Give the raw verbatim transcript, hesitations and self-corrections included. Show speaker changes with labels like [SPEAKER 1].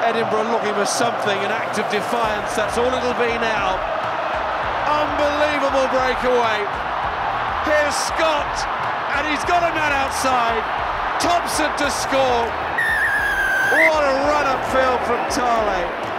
[SPEAKER 1] Edinburgh looking for something, an act of defiance. That's all it'll be now. Unbelievable breakaway. Here's Scott, and he's got a man outside. Thompson to score. What a run upfield from Tale.